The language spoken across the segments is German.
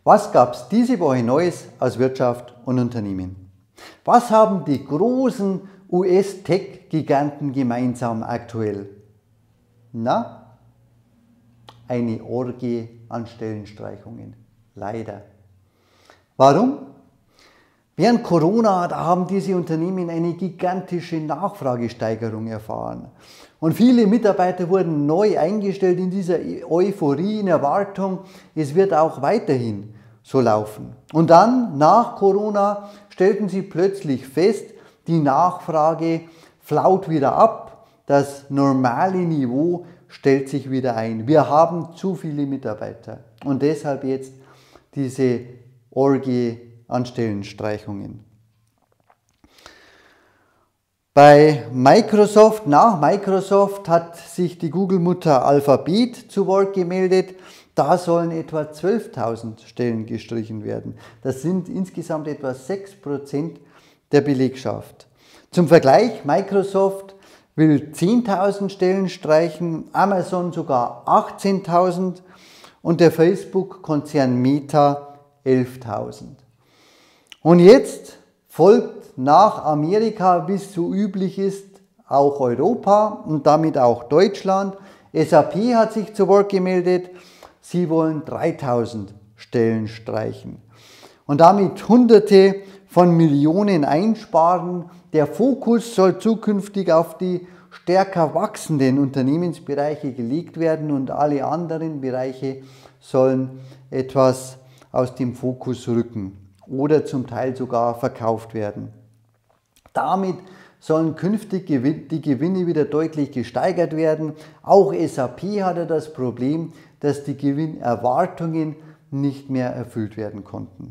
Was gab es diese Woche Neues aus Wirtschaft und Unternehmen? Was haben die großen US-Tech-Giganten gemeinsam aktuell? Na, eine Orgie an Stellenstreichungen. Leider. Warum? Während Corona, da haben diese Unternehmen eine gigantische Nachfragesteigerung erfahren. Und viele Mitarbeiter wurden neu eingestellt in dieser Euphorie, in Erwartung, es wird auch weiterhin so laufen. Und dann, nach Corona, stellten sie plötzlich fest, die Nachfrage flaut wieder ab, das normale Niveau stellt sich wieder ein. Wir haben zu viele Mitarbeiter und deshalb jetzt diese Orgie an Stellenstreichungen. Nach Microsoft hat sich die Google-Mutter Alphabet zu Wort gemeldet. Da sollen etwa 12.000 Stellen gestrichen werden. Das sind insgesamt etwa 6% der Belegschaft. Zum Vergleich, Microsoft will 10.000 Stellen streichen, Amazon sogar 18.000 und der Facebook-Konzern Meta 11.000. Und jetzt folgt nach Amerika, wie es so üblich ist, auch Europa und damit auch Deutschland. SAP hat sich zu Wort gemeldet, sie wollen 3.000 Stellen streichen und damit Hunderte von Millionen einsparen. Der Fokus soll zukünftig auf die stärker wachsenden Unternehmensbereiche gelegt werden und alle anderen Bereiche sollen etwas aus dem Fokus rücken oder zum Teil sogar verkauft werden. Damit sollen künftig die Gewinne wieder deutlich gesteigert werden. Auch SAP hatte das Problem, dass die Gewinnerwartungen nicht mehr erfüllt werden konnten.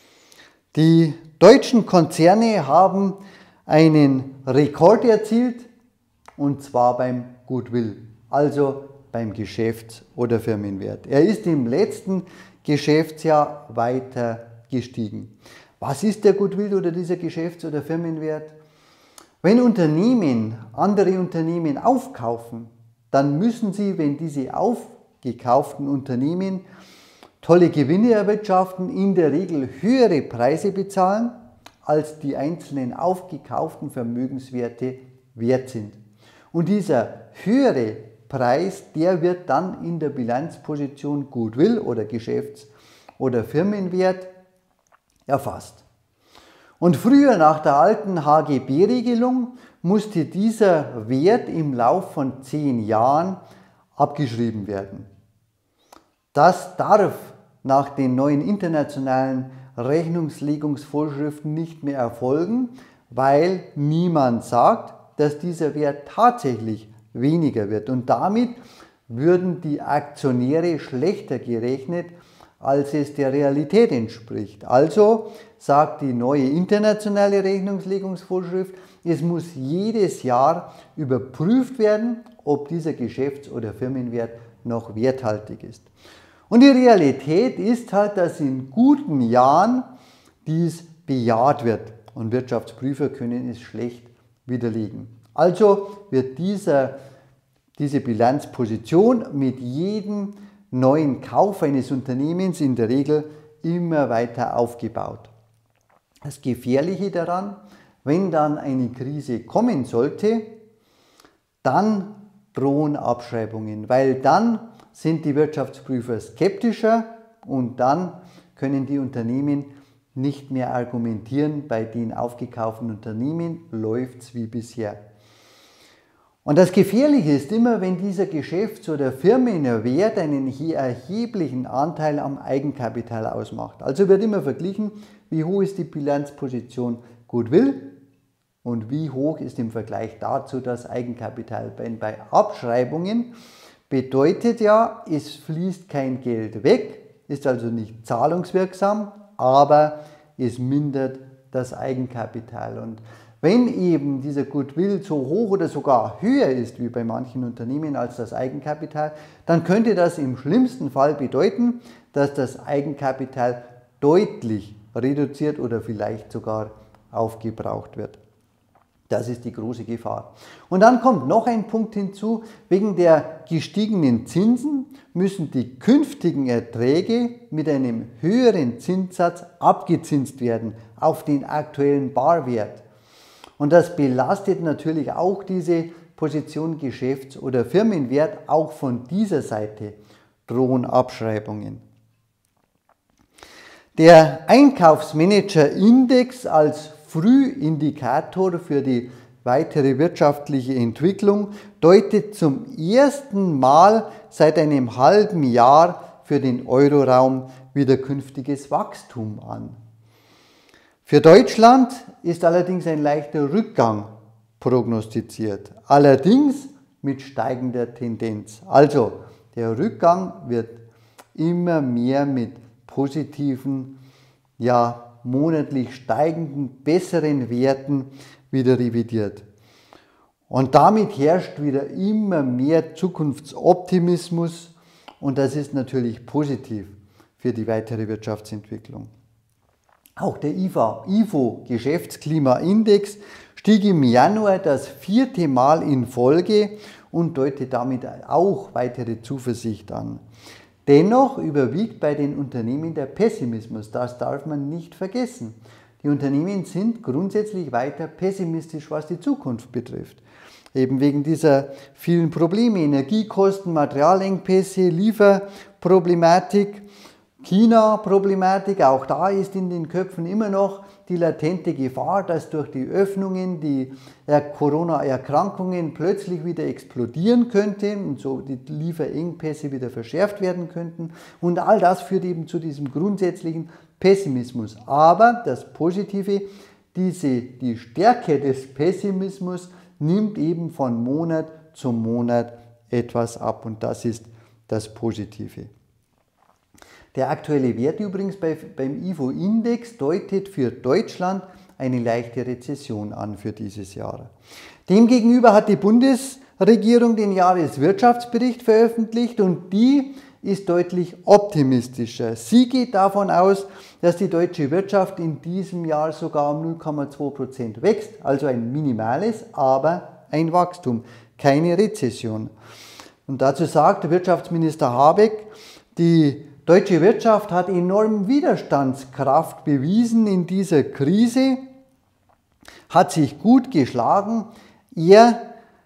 Die deutschen Konzerne haben einen Rekord erzielt, und zwar beim Goodwill, also beim Geschäfts- oder Firmenwert. Er ist im letzten Geschäftsjahr weiter gestiegen. Was ist der Goodwill oder dieser Geschäfts- oder Firmenwert? Wenn Unternehmen andere Unternehmen aufkaufen, dann müssen sie, wenn diese aufgekauften Unternehmen tolle Gewinne erwirtschaften, in der Regel höhere Preise bezahlen, als die einzelnen aufgekauften Vermögenswerte wert sind. Und dieser höhere Preis, der wird dann in der Bilanzposition Goodwill oder Geschäfts- oder Firmenwert erfasst. Und früher nach der alten HGB-Regelung musste dieser Wert im Lauf von 10 Jahren abgeschrieben werden. Das darf nach den neuen internationalen Rechnungslegungsvorschriften nicht mehr erfolgen, weil niemand sagt, dass dieser Wert tatsächlich weniger wird. Und damit würden die Aktionäre schlechter gerechnet, als es der Realität entspricht. Also sagt die neue internationale Rechnungslegungsvorschrift, es muss jedes Jahr überprüft werden, ob dieser Geschäfts- oder Firmenwert noch werthaltig ist. Und die Realität ist halt, dass in guten Jahren dies bejaht wird und Wirtschaftsprüfer können es schlecht widerlegen. Also wird diese Bilanzposition mit jedem neuen Kauf eines Unternehmens in der Regel immer weiter aufgebaut. Das Gefährliche daran, wenn dann eine Krise kommen sollte, dann drohen Abschreibungen, weil dann sind die Wirtschaftsprüfer skeptischer und dann können die Unternehmen nicht mehr argumentieren, bei den aufgekauften Unternehmen läuft es wie bisher. Und das Gefährliche ist immer, wenn dieser Geschäfts- oder Firmenwert einen erheblichen Anteil am Eigenkapital ausmacht. Also wird immer verglichen, wie hoch ist die Bilanzposition Goodwill und wie hoch ist im Vergleich dazu das Eigenkapital. Bei Abschreibungen bedeutet ja, es fließt kein Geld weg, ist also nicht zahlungswirksam, aber es mindert das Eigenkapital. Und wenn eben dieser Goodwill so hoch oder sogar höher ist wie bei manchen Unternehmen als das Eigenkapital, dann könnte das im schlimmsten Fall bedeuten, dass das Eigenkapital deutlich reduziert oder vielleicht sogar aufgebraucht wird. Das ist die große Gefahr. Und dann kommt noch ein Punkt hinzu, wegen der gestiegenen Zinsen müssen die künftigen Erträge mit einem höheren Zinssatz abgezinst werden auf den aktuellen Barwert. Und das belastet natürlich auch diese Position Geschäfts- oder Firmenwert. Auch von dieser Seite drohen Abschreibungen. Der Einkaufsmanager-Index als Frühindikator für die weitere wirtschaftliche Entwicklung deutet zum ersten Mal seit einem halben Jahr für den Euroraum wieder künftiges Wachstum an. Für Deutschland ist allerdings ein leichter Rückgang prognostiziert, allerdings mit steigender Tendenz. Also der Rückgang wird immer mehr mit positiven, monatlich steigenden, besseren Werten wieder revidiert. Und damit herrscht wieder immer mehr Zukunftsoptimismus und das ist natürlich positiv für die weitere Wirtschaftsentwicklung. Auch der IFO Geschäftsklimaindex stieg im Januar das 4. Mal in Folge und deutet damit auch weitere Zuversicht an. Dennoch überwiegt bei den Unternehmen der Pessimismus, das darf man nicht vergessen. Die Unternehmen sind grundsätzlich weiter pessimistisch, was die Zukunft betrifft. Eben wegen dieser vielen Probleme, Energiekosten, Materialengpässe, Lieferproblematik, China-Problematik, auch da ist in den Köpfen immer noch die latente Gefahr, dass durch die Öffnungen die Corona-Erkrankungen plötzlich wieder explodieren könnten und so die Lieferengpässe wieder verschärft werden könnten. Und all das führt eben zu diesem grundsätzlichen Pessimismus. Aber das Positive, die Stärke des Pessimismus nimmt eben von Monat zu Monat etwas ab und das ist das Positive. Der aktuelle Wert übrigens beim IFO-Index deutet für Deutschland eine leichte Rezession an für dieses Jahr. Demgegenüber hat die Bundesregierung den Jahreswirtschaftsbericht veröffentlicht und die ist deutlich optimistischer. Sie geht davon aus, dass die deutsche Wirtschaft in diesem Jahr sogar um 0,2% wächst, also ein minimales, aber ein Wachstum, keine Rezession. Und dazu sagt Wirtschaftsminister Habeck, die deutsche Wirtschaft hat enorm Widerstandskraft bewiesen in dieser Krise, hat sich gut geschlagen. Er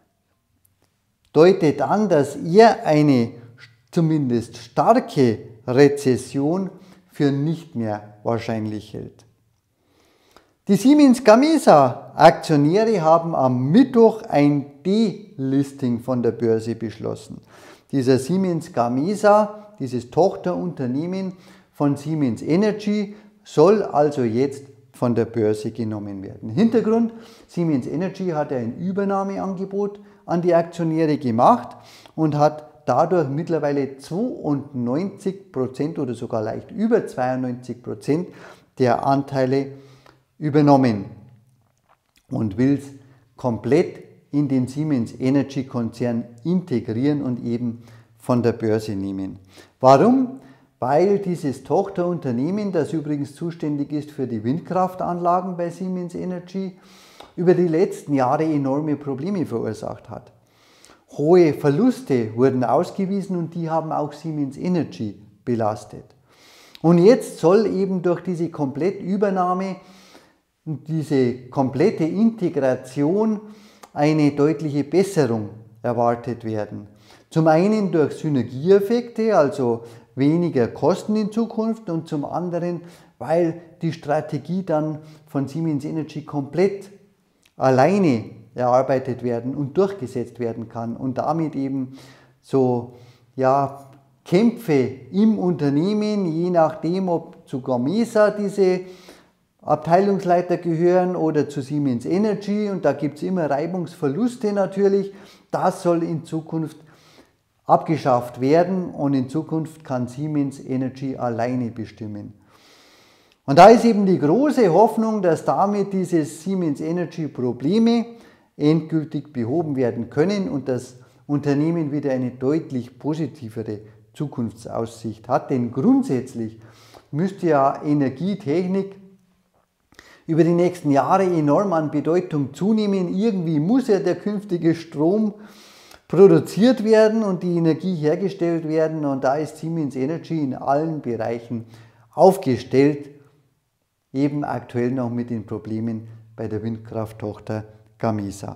deutet an, dass er eine zumindest starke Rezession für nicht mehr wahrscheinlich hält. Die Siemens Gamesa Aktionäre haben am Mittwoch ein Delisting von der Börse beschlossen. Dieser Siemens Gamesa, dieses Tochterunternehmen von Siemens Energy, soll also jetzt von der Börse genommen werden. Hintergrund: Siemens Energy hat ein Übernahmeangebot an die Aktionäre gemacht und hat dadurch mittlerweile 92% oder sogar leicht über 92% der Anteile übernommen und will es komplett in den Siemens Energy Konzern integrieren und eben von der Börse nehmen. Warum? Weil dieses Tochterunternehmen, das übrigens zuständig ist für die Windkraftanlagen bei Siemens Energy, über die letzten Jahre enorme Probleme verursacht hat. Hohe Verluste wurden ausgewiesen und die haben auch Siemens Energy belastet. Und jetzt soll eben durch diese Komplettübernahme und diese komplette Integration eine deutliche Besserung erwartet werden. Zum einen durch Synergieeffekte, also weniger Kosten in Zukunft, und zum anderen, weil die Strategie dann von Siemens Energy komplett alleine erarbeitet werden und durchgesetzt werden kann und damit eben so Kämpfe im Unternehmen, je nachdem, ob zu Gamesa diese Abteilungsleiter gehören oder zu Siemens Energy, und da gibt es immer Reibungsverluste natürlich, das soll in Zukunft abgeschafft werden und in Zukunft kann Siemens Energy alleine bestimmen. Und da ist eben die große Hoffnung, dass damit diese Siemens Energy Probleme endgültig behoben werden können und das Unternehmen wieder eine deutlich positivere Zukunftsaussicht hat. Denn grundsätzlich müsste ja Energietechnik über die nächsten Jahre enorm an Bedeutung zunehmen. Irgendwie muss ja der künftige Strom produziert werden und die Energie hergestellt werden, und da ist Siemens Energy in allen Bereichen aufgestellt, eben aktuell noch mit den Problemen bei der Windkrafttochter Gamesa.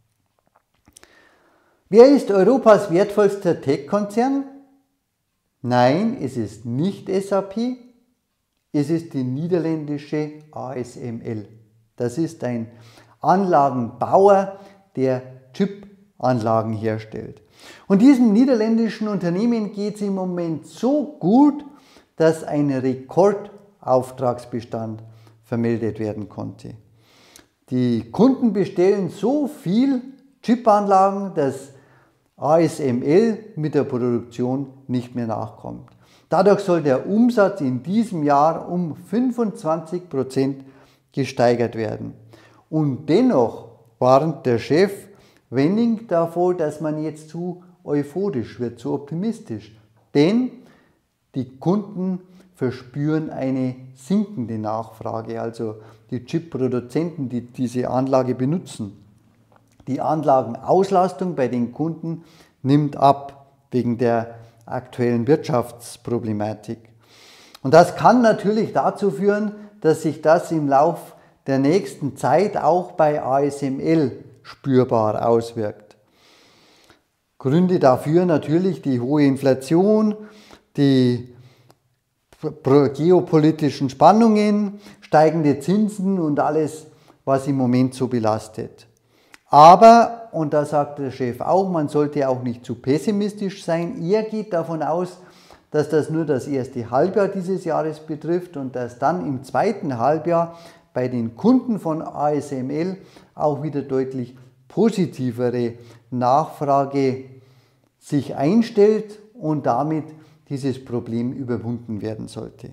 Wer ist Europas wertvollster Tech-Konzern? Nein, es ist nicht SAP, es ist die niederländische ASML. Das ist ein Anlagenbauer, der Chip-Anlagen herstellt. Und diesem niederländischen Unternehmen geht es im Moment so gut, dass ein Rekordauftragsbestand vermeldet werden konnte. Die Kunden bestellen so viel Chip-Anlagen, dass ASML mit der Produktion nicht mehr nachkommt. Dadurch soll der Umsatz in diesem Jahr um 25% gesteigert werden. Und dennoch warnt der Chef Wenning davor, dass man jetzt zu euphorisch wird, zu optimistisch. Denn die Kunden verspüren eine sinkende Nachfrage, also die Chip-Produzenten, die diese Anlage benutzen. Die Anlagenauslastung bei den Kunden nimmt ab wegen der aktuellen Wirtschaftsproblematik. Und das kann natürlich dazu führen, dass sich das im Lauf der nächsten Zeit auch bei ASML spürbar auswirkt. Gründe dafür natürlich die hohe Inflation, die geopolitischen Spannungen, steigende Zinsen und alles, was im Moment so belastet. Aber, und da sagt der Chef auch, man sollte auch nicht zu pessimistisch sein. Er geht davon aus, dass das nur das erste Halbjahr dieses Jahres betrifft und dass dann im zweiten Halbjahr bei den Kunden von ASML auch wieder deutlich positivere Nachfrage sich einstellt und damit dieses Problem überwunden werden sollte.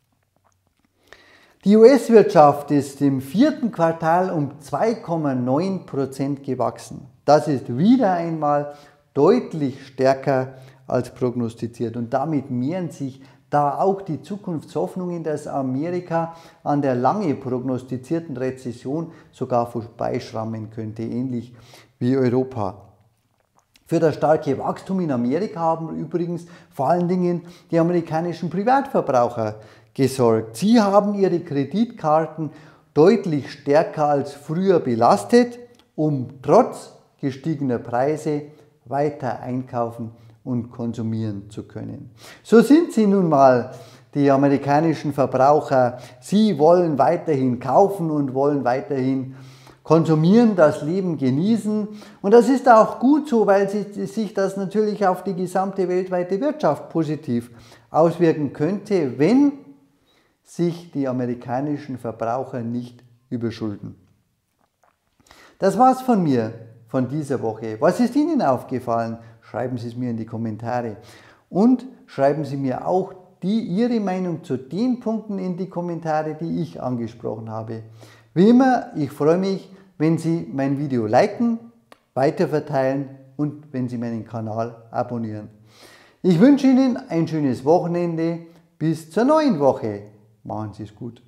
Die US-Wirtschaft ist im vierten Quartal um 2,9% gewachsen. Das ist wieder einmal deutlich stärker als prognostiziert und damit mehren sich da auch die Zukunftshoffnungen, dass Amerika an der lange prognostizierten Rezession sogar vorbeischrammen könnte, ähnlich wie Europa. Für das starke Wachstum in Amerika haben übrigens vor allen Dingen die amerikanischen Privatverbraucher gesorgt. Sie haben ihre Kreditkarten deutlich stärker als früher belastet, um trotz gestiegener Preise weiter einkaufen und konsumieren zu können. So sind sie nun mal, die amerikanischen Verbraucher. Sie wollen weiterhin kaufen und wollen weiterhin konsumieren, das Leben genießen. Und das ist auch gut so, weil sich das natürlich auf die gesamte weltweite Wirtschaft positiv auswirken könnte, wenn sich die amerikanischen Verbraucher nicht überschulden. Das war's von mir, von dieser Woche. Was ist Ihnen aufgefallen? Schreiben Sie es mir in die Kommentare. Und schreiben Sie mir auch Ihre Meinung zu den Punkten in die Kommentare, die ich angesprochen habe. Wie immer, ich freue mich, wenn Sie mein Video liken, weiterverteilen und wenn Sie meinen Kanal abonnieren. Ich wünsche Ihnen ein schönes Wochenende. Bis zur neuen Woche. Machen Sie es gut.